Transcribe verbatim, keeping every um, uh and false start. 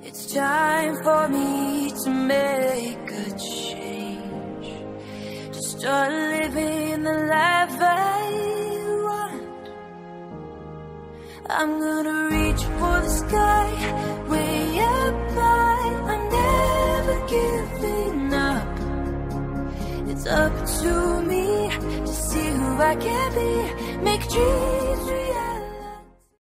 It's time for me to make a change, to start living the life I want. I'm gonna reach for the sky, way up high. I'm never giving up. It's up to me to see who I can be, make dreams reality.